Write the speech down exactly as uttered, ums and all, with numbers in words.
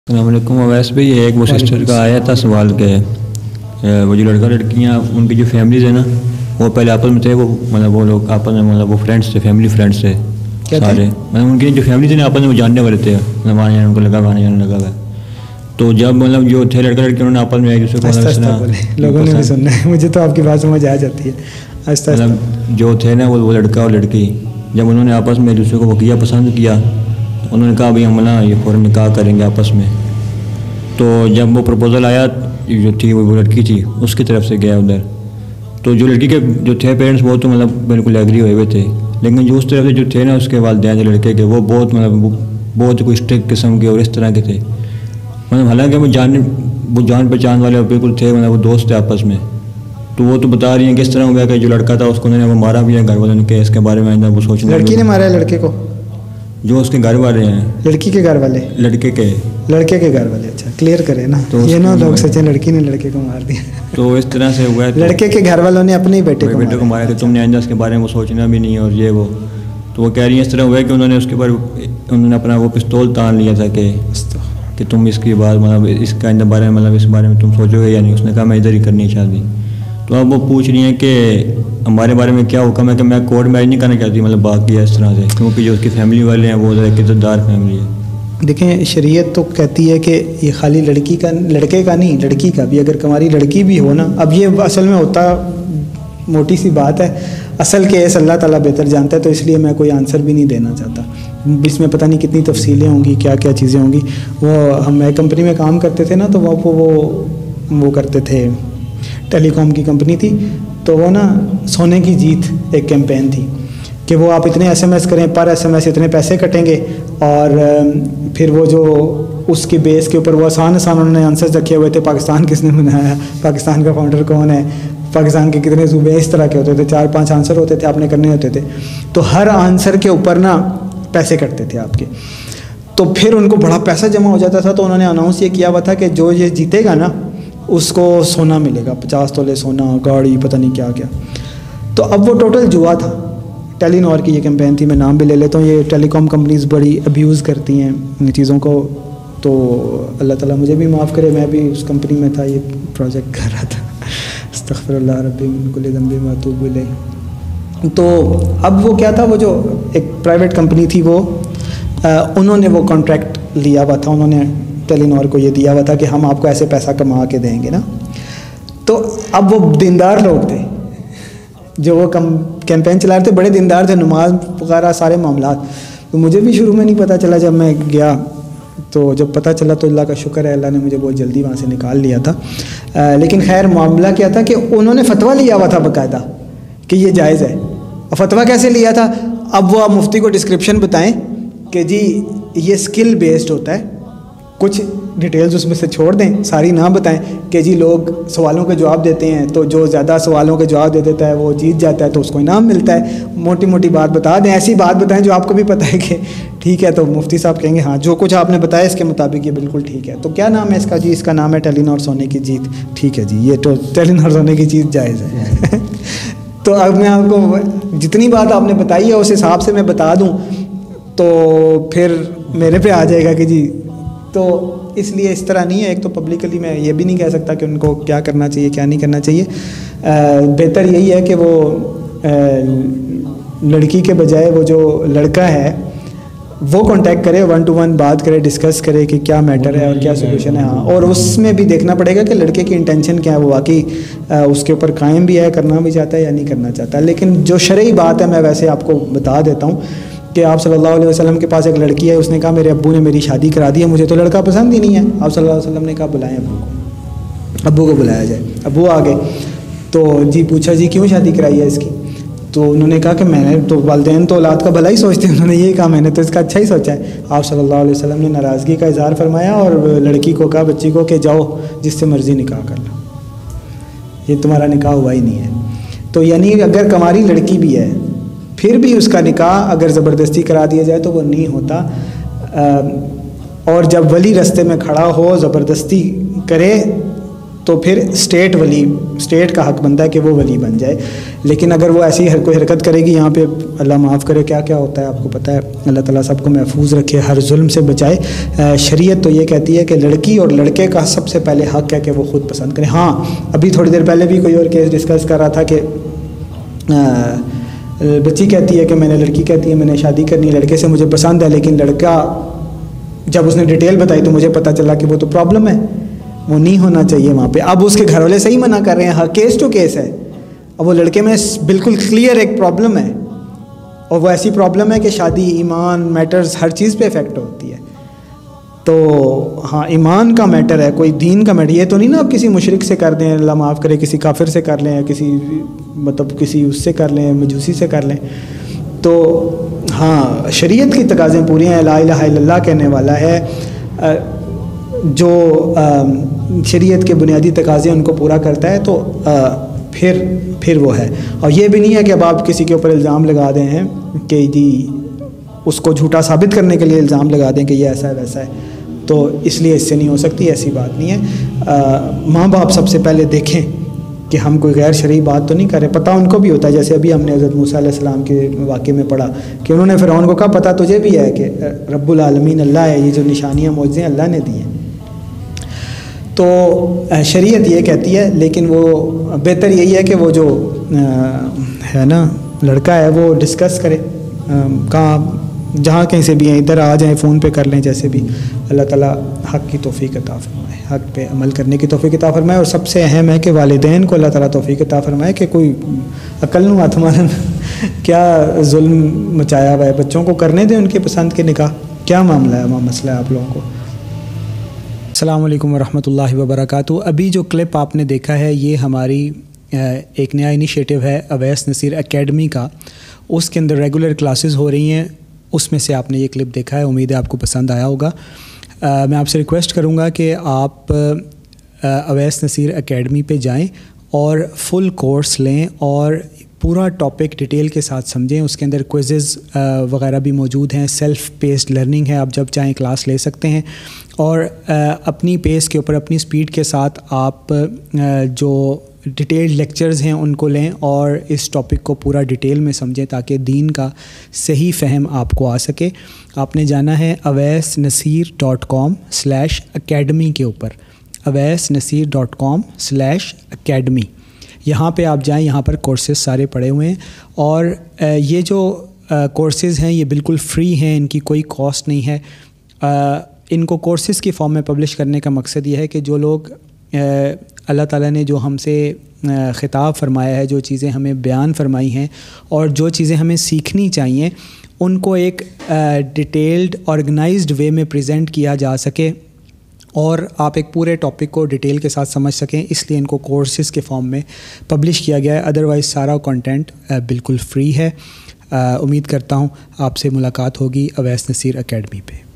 السلام علیکم. اویس بھائی ایک وہ سسٹر کا آیا تھا سوال کہ وہ جو لڑکا لڑکیاں ان کی جو فیملیز ہیں نا وہ پہلے آپس میں تھے, وہ مطلب وہ لوگ آپس میں مطلب وہ فرینڈس تھے, فیملی فرینڈس تھے سارے, مطلب ان کی جو فیملی تھے آپس میں وہ جاننے والے تھے, مطلب وہاں جانے ان کو لگا وہاں جانے لگا ہوا. تو جب مطلب جو تھے لڑکا لڑکی انہوں نے آپس میں ایک دوسرے کو لوگوں نے بھی سننا ہے, مجھے تو آپ کی بات سمجھ آ جاتی ہے. مطلب جو تھے نا وہ لڑکا اور لڑکی جب انہوں نے آپس میں ایک دوسرے کو وہ کیا پسند کیا, انہوں نے کہا بھائی ہم نا یہ فوراً نکاح کریں گے آپس میں. تو جب وہ پروپوزل آیا جو تھی وہ لڑکی تھی اس کی طرف سے گیا ادھر, تو جو لڑکی کے جو تھے پیرنٹس وہ تو مطلب بالکل ایگری ہوئے ہوئے تھے, لیکن جو اس طرف سے جو تھے نا اس کے والدین جو لڑکے کے وہ بہت مطلب بہت کوئی اسٹرکٹ قسم کے اور اس طرح کے تھے. مطلب حالانکہ وہ جان وہ جان پہچان والے بالکل تھے, مطلب وہ دوست تھے آپس میں. تو وہ تو بتا رہی ہیں کہ اس طرح ہوا کہ جو لڑکا تھا اس کو انہوں نے وہ مارا بھی ہے گھر والوں نے, اس کے بارے میں وہ سوچنا. لڑکی نے مارا ہے لڑکے کو, جو اس کے گھر والے ہیں, لڑکی کے گھر والے, لڑکے کے لڑکے کے گھر والے. اچھا کلیئر کرے نا, یہ نا لوگ سچے لڑکی نے لڑکے کو مار دیا. تو اس طرح سے ہوا ہے, لڑکے کے گھر والوں نے اپنے ہی بیٹے کو بیٹے کو مارا کہ تم نے آئندہ اس کے بارے میں وہ سوچنا بھی نہیں اور یہ وہ. تو وہ کہہ رہی ہیں اس طرح ہوا ہے کہ انہوں نے اس کے بعد انہوں نے اپنا وہ پستول تان لیا تھا کہ کہ تم اس کی بات مطلب اس کا آئندہ بارے میں مطلب اس بارے میں تم سوچو گے یا نہیں. اس نے کہا میں ادھر ہی کرنی ہے شادی. تو اب وہ پوچھ رہی ہیں کہ ہمارے بارے میں کیا حکم ہے کہ میں کورٹ میرج نہیں کرنا چاہتی, مطلب باقی ہے اس طرح سے, کیونکہ جو اس کی فیملی والے ہیں وہ ذرا عزت دار فیملی ہے. دیکھیں شریعت تو کہتی ہے کہ یہ خالی لڑکی کا لڑکے کا نہیں, لڑکی کا بھی, اگر کماری لڑکی بھی ہو نا. اب یہ اصل میں ہوتا موٹی سی بات ہے, اصل کیس اللہ تعالیٰ بہتر جانتا ہے, تو اس لیے میں کوئی آنسر بھی نہیں دینا چاہتا. اس میں پتہ نہیں کتنی تفصیلیں ہوں گی, کیا کیا چیزیں ہوں گی. وہ ہم ایک کمپنی میں کام کرتے تھے نا, تو وہ وہ وہ کرتے تھے, ٹیلی کام کی کمپنی تھی. تو وہ نا سونے کی جیت ایک کیمپین تھی کہ وہ آپ اتنے ایس ایم ایس کریں, پر ایس ایم ایس اتنے پیسے کٹیں گے, اور پھر وہ جو اس کے بیس کے اوپر وہ آسان آسان انہوں نے آنسرز رکھے ہوئے تھے. پاکستان کس نے بنایا, پاکستان کا فاؤنڈر کون ہے, پاکستان کے کتنے صوبے, اس طرح کے ہوتے تھے. چار پانچ آنسر ہوتے تھے, آپ نے کرنے ہوتے تھے. تو ہر آنسر کے اوپر نا پیسے کٹتے تھے آپ کے. تو پھر ان کو بڑا پیسہ جمع ہو جاتا تھا. تو انہوں نے اناؤنس یہ کیا ہوا تھا کہ جو یہ جیتے گا نا اس کو سونا ملے گا, پچاس تولے سونا, گاڑی, پتہ نہیں کیا کیا. تو اب وہ ٹوٹل جوا تھا. ٹیلی نور کی یہ کیمپین تھی, میں نام بھی لے لیتا ہوں. یہ ٹیلی کام کمپنیز بڑی ابیوز کرتی ہیں ان چیزوں کو. تو اللہ تعالیٰ مجھے بھی معاف کرے, میں بھی اس کمپنی میں تھا, یہ پروجیکٹ کر رہا تھا. استغفر اللہ ربی من کل ذنب و اتوب الیہ. تو اب وہ کیا تھا, وہ جو ایک پرائیویٹ کمپنی تھی وہ انہوں نے وہ کانٹریکٹ لیا ہوا تھا, انہوں نے ٹیلی نور کو یہ دیا ہوا تھا کہ ہم آپ کو ایسے پیسہ کما کے دیں گے نا. تو اب وہ دیندار لوگ تھے جو وہ کم کیمپین چلا رہے تھے, بڑے دیندار تھے, نماز وغیرہ سارے معاملات. تو مجھے بھی شروع میں نہیں پتہ چلا, جب میں گیا تو جب پتہ چلا تو اللہ کا شکر ہے, اللہ نے مجھے بہت جلدی وہاں سے نکال لیا تھا. لیکن خیر معاملہ کیا تھا کہ انہوں نے فتویٰ لیا ہوا تھا باقاعدہ کہ یہ جائز ہے. اور فتویٰ کیسے لیا تھا, اب وہ آپ مفتی کو ڈسکرپشن بتائیں کہ جی یہ اسکل بیسڈ ہوتا ہے, کچھ ڈیٹیلز اس میں سے چھوڑ دیں, ساری نہ بتائیں کہ جی لوگ سوالوں کے جواب دیتے ہیں تو جو زیادہ سوالوں کے جواب دے دیتا ہے وہ جیت جاتا ہے تو اس کو انعام ملتا ہے. موٹی موٹی بات بتا دیں, ایسی بات بتائیں جو آپ کو بھی پتہ ہے کہ ٹھیک ہے. تو مفتی صاحب کہیں گے ہاں جو کچھ آپ نے بتایا اس کے مطابق یہ بالکل ٹھیک ہے. تو کیا نام ہے اس کا, جی اس کا نام ہے ٹیلی نور سونے کی جیت. ٹھیک ہے جی, یہ تو ٹیلی نور سونے کی جیت جائز ہے. تو اب میں آپ کو جتنی بات آپ نے بتائی ہے اس حساب سے میں بتا دوں تو پھر میرے پہ آ جائے گا کہ جی. تو اس لیے اس طرح نہیں ہے. ایک تو پبلکلی میں یہ بھی نہیں کہہ سکتا کہ ان کو کیا کرنا چاہیے کیا نہیں کرنا چاہیے. بہتر یہی ہے کہ وہ لڑکی کے بجائے وہ جو لڑکا ہے وہ کانٹیکٹ کرے, ون ٹو ون بات کرے, ڈسکس کرے کہ کیا میٹر ہے اور کیا سولوشن ہے. ہاں, اور اس میں بھی دیکھنا پڑے گا کہ لڑکے کی انٹینشن کیا ہے, وہ واقعی اس کے اوپر قائم بھی ہے, کرنا بھی چاہتا ہے یا نہیں کرنا چاہتا. لیکن جو شرعی بات ہے میں ویسے آپ کو بتا دیتا ہوں کہ آپ صلی اللہ علیہ وسلم کے پاس ایک لڑکی ہے, اس نے کہا میرے ابو نے میری شادی کرا دی ہے, مجھے تو لڑکا پسند ہی نہیں ہے. آپ صلی اللہ علیہ وسلم نے کہا بلائیں ابو کو, ابو کو بلایا جائے. ابو آ گئے تو جی پوچھا جی کیوں شادی کرائی ہے اس کی. تو انہوں نے کہا کہ میں نے تو والدین تو اولاد کا بھلا ہی سوچتے ہیں. انہوں نے یہ کہا میں نے تو اس کا اچھا ہی سوچا ہے. آپ صلی اللہ علیہ وسلم نے ناراضگی کا اظہار فرمایا اور لڑکی کو کہا, بچی کو, کہ جاؤ جس سے مرضی نکاح کر لو, یہ تمہارا نکاح ہوا ہی نہیں ہے. تو یعنی اگر کماری لڑکی بھی ہے پھر بھی اس کا نکاح اگر زبردستی کرا دیا جائے تو وہ نہیں ہوتا. اور جب ولی رستے میں کھڑا ہو زبردستی کرے تو پھر اسٹیٹ ولی اسٹیٹ کا حق بنتا ہے کہ وہ ولی بن جائے. لیکن اگر وہ ایسی ہر کوئی حرکت کرے گی یہاں پہ, اللہ معاف کرے کیا کیا ہوتا ہے آپ کو پتہ ہے, اللہ تعالیٰ سب کو محفوظ رکھے, ہر ظلم سے بچائے. شریعت تو یہ کہتی ہے کہ لڑکی اور لڑکے کا سب سے پہلے حق ہے کہ وہ خود پسند کرے. ہاں ابھی تھوڑی دیر پہلے بھی کوئی اور کیس ڈسکس کر رہا تھا کہ بچی کہتی ہے کہ میں نے لڑکی کہتی ہے میں نے شادی کرنی ہے, لڑکے سے مجھے پسند ہے, لیکن لڑکا جب اس نے ڈیٹیل بتائی تو مجھے پتہ چلا کہ وہ تو پرابلم ہے, وہ نہیں ہونا چاہیے وہاں پہ. اب اس کے گھر والے صحیح منع کر رہے ہیں, ہاں کیس ٹو کیس ہے. اب وہ لڑکے میں بالکل کلیئر ایک پرابلم ہے, اور وہ ایسی پرابلم ہے کہ شادی, ایمان, میٹرز ہر چیز پہ افیکٹ ہوتی ہے. تو ہاں ایمان کا میٹر ہے, کوئی دین کا میٹر. یہ تو نہیں نا آپ کسی مشرک سے کر دیں, اللہ معاف کرے, کسی کافر سے کر لیں, کسی مطلب کسی اس سے کر لیں, مجوسی سے کر لیں. تو ہاں شریعت کی تقاضیں پوری ہیں. لا الہ الا اللہ کہنے والا ہے, جو شریعت کے بنیادی تقاضے ان کو پورا کرتا ہے تو پھر پھر وہ ہے. اور یہ بھی نہیں ہے کہ اب آپ کسی کے اوپر الزام لگا دیں ہیں کہ جی اس کو جھوٹا ثابت کرنے کے لیے الزام لگا دیں کہ یہ ایسا ہے ویسا ہے, تو اس لیے اس سے نہیں ہو سکتی, ایسی بات نہیں ہے. ماں باپ سب سے پہلے دیکھیں کہ ہم کوئی غیر شرعی بات تو نہیں کر رہے. پتہ ان کو بھی ہوتا ہے, جیسے ابھی ہم نے حضرت موسیٰ علیہ السلام کے واقعے میں پڑھا کہ انہوں نے فرعون کو کہا پتہ تجھے بھی ہے کہ رب العالمین اللہ ہے, یہ جو نشانیاں معجزے اللہ نے دی ہیں. تو شریعت یہ کہتی ہے, لیکن وہ بہتر یہی ہے کہ وہ جو ہے نا لڑکا ہے وہ ڈسکس کرے, کہاں جہاں کہیں سے بھی ہیں, ادھر آ جائیں, فون پہ کر لیں, جیسے بھی. اللہ تعالیٰ حق کی توفیق عطا فرمائے, حق پہ عمل کرنے کی توفیق عطا فرمائے. اور سب سے اہم ہے کہ والدین کو اللہ تعالیٰ توفیق عطا فرمائے کہ کوئی عقل نو ہاتھ مارن کیا ظلم مچایا ہوا ہے, بچوں کو کرنے دیں ان کے پسند کے نکاح. کیا معاملہ ہے, مسئلہ ہے آپ لوگوں کو. السلام علیکم ورحمۃ اللہ وبرکاتہ. ابھی جو کلپ آپ نے دیکھا ہے یہ ہماری ایک نیا انیشیٹو ہے اویس نصیر اکیڈمی کا. اس کے اندر ریگولر کلاسز ہو رہی ہیں, اس میں سے آپ نے یہ کلپ دیکھا ہے, امید ہے آپ کو پسند آیا ہوگا. میں آپ سے ریکویسٹ کروں گا کہ آپ اویس نصیر اکیڈمی پہ جائیں اور فل کورس لیں اور پورا ٹاپک ڈیٹیل کے ساتھ سمجھیں. اس کے اندر کوئزز وغیرہ بھی موجود ہیں, سیلف پیسڈ لرننگ ہے, آپ جب چاہیں کلاس لے سکتے ہیں. اور اپنی پیس کے اوپر اپنی سپیڈ کے ساتھ آپ جو ڈیٹیلڈ لیکچرز ہیں ان کو لیں اور اس ٹاپک کو پورا ڈیٹیل میں سمجھیں تاکہ دین کا صحیح فہم آپ کو آ سکے. آپ نے جانا ہے Awais Naseer dot com slash academy کے اوپر, Awais Naseer dot com slash academy. یہاں پہ آپ جائیں, یہاں پر کورسز سارے پڑے ہوئے ہیں. اور یہ جو کورسز ہیں یہ بالکل فری ہیں, ان کی کوئی کاسٹ نہیں ہے. ان کو کورسز کی فارم میں پبلش کرنے کا مقصد یہ ہے کہ جو لوگ اللہ تعالیٰ نے جو ہم سے خطاب فرمایا ہے, جو چیزیں ہمیں بیان فرمائی ہیں اور جو چیزیں ہمیں سیکھنی چاہیے, ان کو ایک ڈیٹیلڈ آرگنائزڈ وے میں پریزنٹ کیا جا سکے اور آپ ایک پورے ٹاپک کو ڈیٹیل کے ساتھ سمجھ سکیں. اس لیے ان کو کورسز کے فارم میں پبلش کیا گیا ہے, ادروائز سارا کنٹینٹ بالکل فری ہے. امید کرتا ہوں آپ سے ملاقات ہوگی اویس نصیر اکیڈمی پہ.